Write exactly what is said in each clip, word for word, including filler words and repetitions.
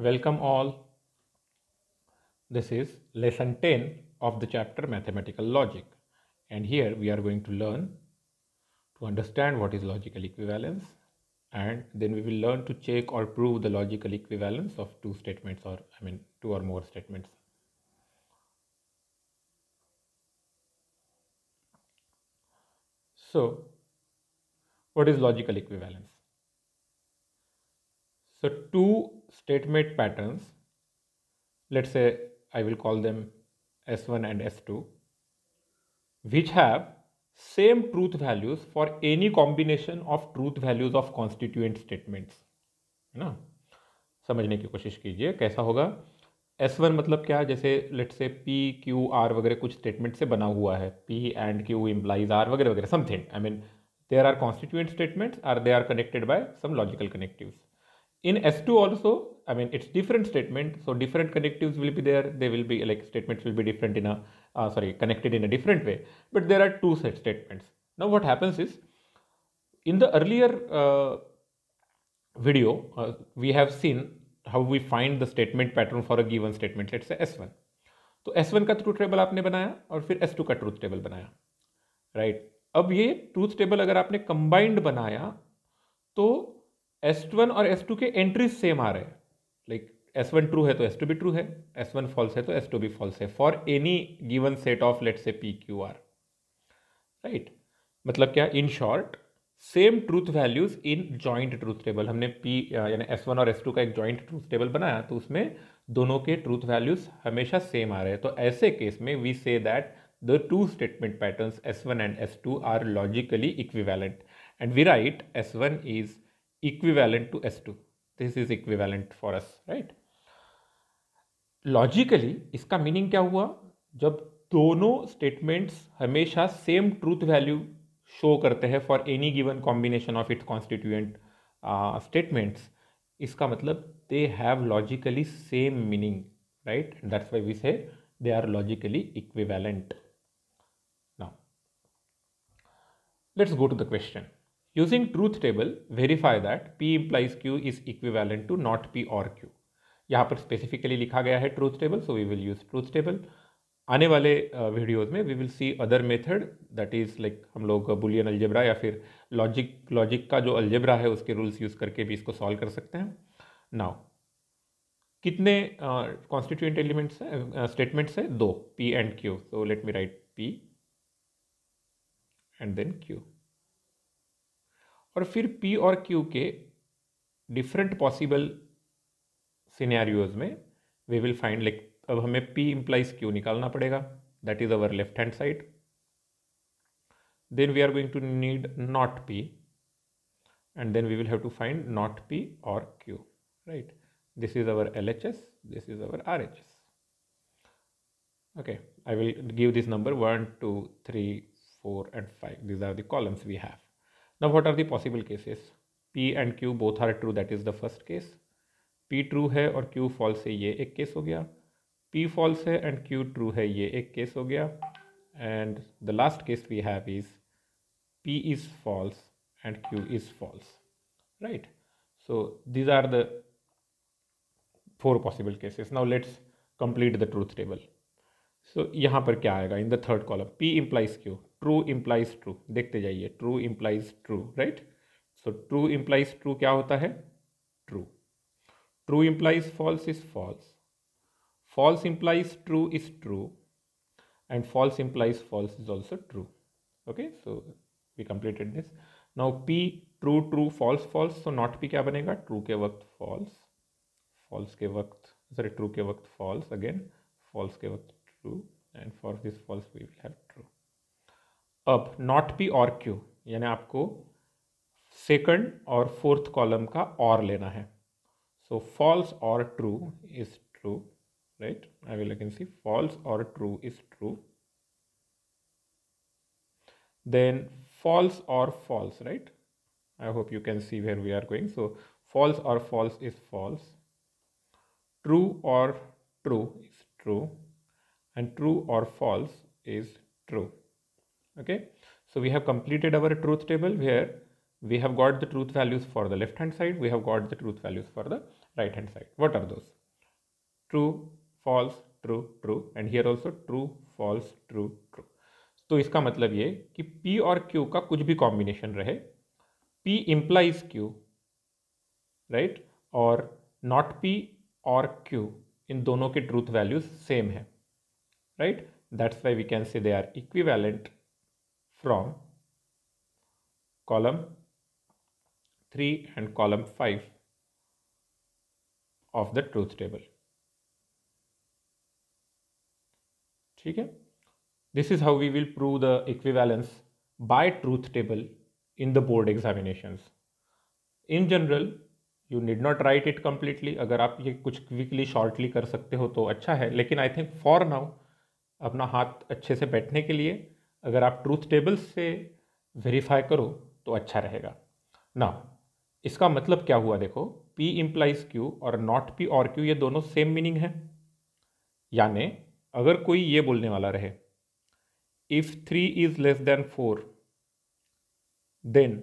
Welcome all. This is lesson ten of the chapter Mathematical Logic, and here we are going to learn to understand what is logical equivalence, and then we will learn to check or prove the logical equivalence of two statements, or I mean two or more statements. So what is logical equivalence? So two statement patterns, let's say I will call them S one and S two, which have same truth values for any combination of truth values of constituent statements, है ना। समझने की कोशिश कीजिए कैसा होगा। S one मतलब क्या, जैसे let's say P Q are वगैरह कुछ स्टेटमेंट से बना हुआ है, P and Q implies R वगैरह वगैरह something, I mean there are constituent statements are they are connected by some logical connectives. In S two also, I mean, it's different statement, so different connectives will be there. They will be like statements will be different in a uh, sorry connected in a different way. But there are two set statements. Now what happens is, in the earlier uh, video, uh, we have seen how we find the statement pattern for a given statement. Let's say S one. तो S one का truth table आपने बनाया और फिर S two का truth table बनाया, right right? अब ये ट्रूथ टेबल अगर आपने कंबाइंड बनाया तो एस वन और एस टू के एंट्रीज सेम आ रहे हैं. लाइक एस वन ट्रू है तो एस टू भी ट्रू है, एस वन फॉल्स है तो एस टू भी फॉल्स है for any given set of let's say P Q R, right. मतलब क्या, in short same truth values in joint truth table. हमने पी यानी एस वन और एस टू का एक जॉइंट ट्रूथ टेबल बनाया तो उसमें दोनों के ट्रूथ वैल्यूज हमेशा सेम आ रहे हैं. तो ऐसे केस में we say that the two statement patterns S one and S two are logically equivalent, and we write S one is equivalent to S two. This is equivalent for us, right? Logically इसका meaning क्या हुआ, जब दोनों statements हमेशा same truth value show करते हैं for any given combination of its constituent statements, इसका मतलब they have logically same meaning, right. That's why we say they are logically equivalent. Now let's go to the question. Using truth table, verify that P implies Q is equivalent to not P or Q. यहाँ पर specifically लिखा गया है truth table, so we will use truth table. आने वाले videos uh, में we will see other method, that is like हम लोग बुलियन अलजेब्रा या फिर लॉजिक लॉजिक का जो अलजेब्रा है उसके रूल्स यूज करके भी इसको सॉल्व कर सकते हैं. नाउ कितने कॉन्स्टिट्यूएंट एलिमेंट्स है, स्टेटमेंट्स है? दो, P and Q. So let me write P and then Q. और फिर P और Q के डिफरेंट पॉसिबल सिनेरियोज में वी विल फाइंड, लाइक अब हमें P इम्प्लाइज Q निकालना पड़ेगा, that is our left hand side. Then we are going to need not P, and then we will have to find not P और Q, right. This is our L H S, this is our R H S. okay, I will give this number one, two, three, four and five. These are the columns we have. Now what are the possible cases? P and Q both are true, that is the first case. P true है और Q false है, ये एक case हो गया. P false है and Q true है, ये एक केस हो गया. And the last case we have is P is false and Q is false, right? So these are the four possible cases. Now let's complete the truth table. So यहाँ पर क्या आएगा in the third column? P implies Q, true implies true. देखते जाइए, true implies true, right. So true implies true क्या होता है? True. True implies false is false. False implies true is true, and false implies false is also true. Okay, so we completed this. Now P true true false false. So not P क्या बनेगा? True के वक्त false, false के वक्त sorry true के वक्त false again, false के वक्त true, and for this false we will have true. अब not P और Q, यानी आपको सेकंड और फोर्थ कॉलम का और लेना है. सो false और true is true, right? I will again see false or true is true. Then false or false, right? I hope you can see where we are going. So false or false is false. True or true is true. And true or false is true. Okay, so we have completed our truth table where we have got the truth values for the left hand side, we have got the truth values for the right hand side. What are those? True, false, true, true, and here also true, false, true, true. तो इसका मतलब ये कि P और Q का कुछ भी combination रहे, P implies Q, राइट, और नॉट P और Q इन दोनों के ट्रूथ वैल्यूज सेम है, right. That's why we can say they are equivalent from column three and column five of the truth table. ठीक है. This is how we will prove the equivalence by truth table in the board examinations. In general you need not write it completely. अगर आप ये कुछ quickly shortly कर सकते हो तो अच्छा है, लेकिन आई थिंक फॉर नाउ अपना हाथ अच्छे से बैठने के लिए अगर आप ट्रूथ टेबल से वेरीफाई करो तो अच्छा रहेगा. नाउ इसका मतलब क्या हुआ देखो, P इम्प्लाइज Q और नॉट P और Q ये दोनों सेम मीनिंग है. यानी अगर कोई ये बोलने वाला रहे if three is less than four then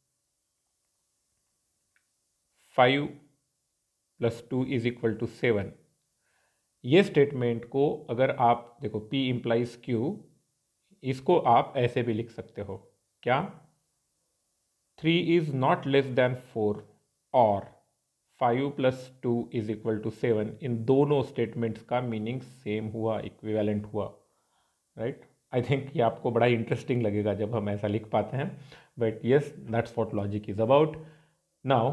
five plus two is equal to seven, ये स्टेटमेंट को अगर आप देखो P इम्प्लाइज Q, इसको आप ऐसे भी लिख सकते हो. क्या? Three is not less than four और five plus two is equal to seven. इन दोनों स्टेटमेंट्स का मीनिंग सेम हुआ, इक्विवेलेंट हुआ, राइट. आई थिंक ये आपको बड़ा इंटरेस्टिंग लगेगा जब हम ऐसा लिख पाते हैं, but yes that's what logic is about. Now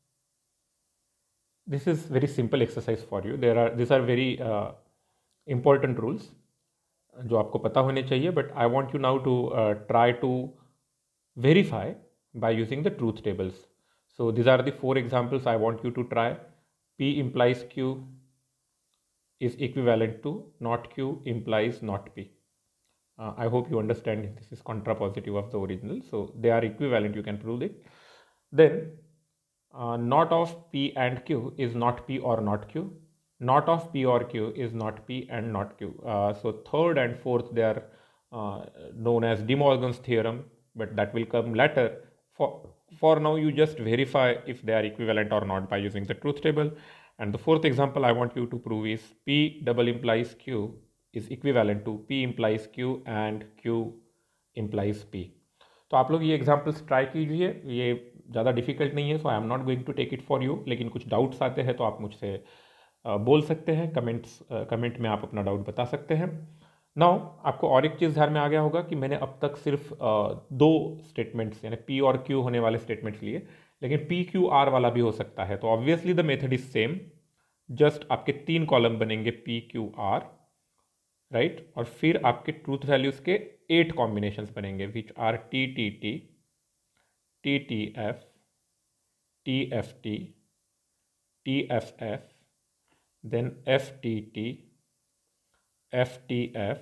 this is very simple exercise for you. There are these are very uh, important rules जो आपको पता होने चाहिए, but I want you now to uh, try to verify by using the truth tables. So these are the four examples I want you to try. P implies Q is equivalent to not Q implies not P. Uh, I hope you understand this is contrapositive of the original. So they are equivalent, you can prove it. Then Uh, not of P and Q is not P or not Q. Not of P or Q is not P and not Q. Uh, so third and fourth, they are uh, known as De Morgan's theorem, but that will come later. For, for now, you just verify if they are equivalent or not by using the truth table. And the fourth example I want you to prove is P double implies Q is equivalent to P implies Q and Q implies P. तो आप लोग ये examples try कीजिए. ये ज़्यादा difficult नहीं है, so I am not going to take it for you. लेकिन कुछ डाउट्स आते हैं तो आप मुझसे बोल सकते हैं, कमेंट्स कमेंट में आप अपना डाउट बता सकते हैं. नाउ आपको और एक चीज़ ध्यान में आ गया होगा कि मैंने अब तक सिर्फ दो स्टेटमेंट्स यानी P और Q होने वाले स्टेटमेंट्स लिए, लेकिन P Q R वाला भी हो सकता है. तो obviously the method is same. Just आपके तीन कॉलम बनेंगे P Q R, right right? और फिर आपके ट्रूथ वैल्यूज़ के एट कॉम्बिनेशंस बनेंगे which are T T T, T T F, T F T, T F F, then F T T, F T F,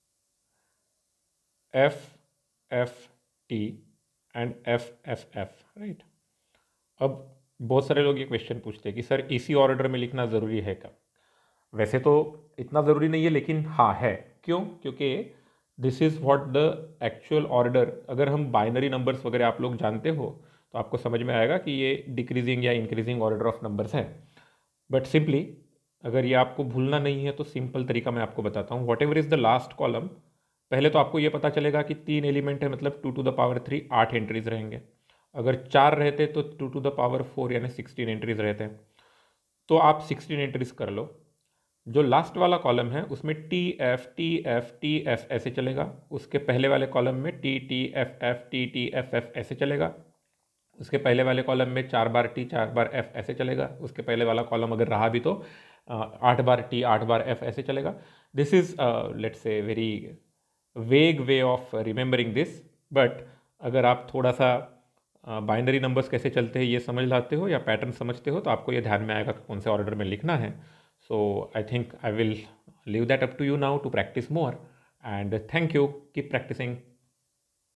F F T and F F F, right. अब बहुत सारे लोग ये question पूछते हैं कि sir इसी order में लिखना ज़रूरी है क्या? वैसे तो इतना ज़रूरी नहीं है, लेकिन हाँ है. क्यों? क्योंकि this is what the actual order. अगर हम बाइनरी नंबर्स वगैरह आप लोग जानते हो तो आपको समझ में आएगा कि ये डिक्रीजिंग या इंक्रीजिंग ऑर्डर ऑफ नंबर्स है. बट सिंपली अगर ये आपको भूलना नहीं है तो सिंपल तरीका मैं आपको बताता हूँ. Whatever is the last column, पहले तो आपको ये पता चलेगा कि तीन एलिमेंट है, मतलब two to the power three, आठ एंट्रीज रहेंगे. अगर चार रहते तो two to the power four यानी सिक्सटीन एंट्रीज रहते हैं. तो आप सिक्सटीन एंट्रीज कर लो. जो लास्ट वाला कॉलम है उसमें T F T F T F ऐसे चलेगा. उसके पहले वाले कॉलम में T T F F T T F F ऐसे चलेगा. उसके पहले वाले कॉलम में चार बार टी चार बार एफ ऐसे चलेगा. उसके पहले वाला कॉलम अगर रहा भी तो आठ बार टी आठ बार एफ ऐसे चलेगा. This is let's say very vague way of remembering this. But अगर आप थोड़ा सा बाइनरी uh, नंबर्स कैसे चलते हैं ये समझ लाते हो या पैटर्न समझते हो तो आपको ये ध्यान में आएगा कि कौन से ऑर्डर में लिखना है. So I think I will leave that up to you now to practice more, and thank you. Keep practicing.